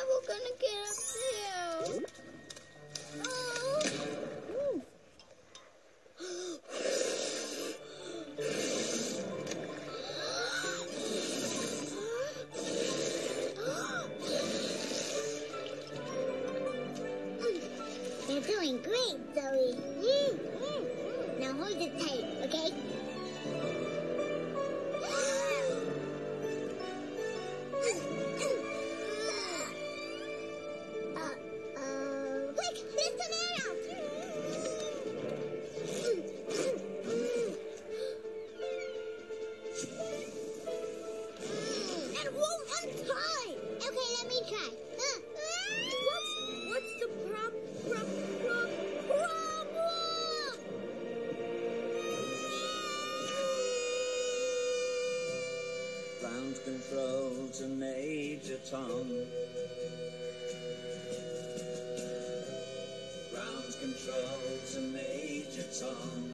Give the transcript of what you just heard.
never gonna get up there. Oh. You're doing great, Zoe. Now hold it tight, okay? Quick, there's some air out! And won't untie! Okay, let me try. What's the problem? Ground control to Major Tom. Ground control to Major Tom.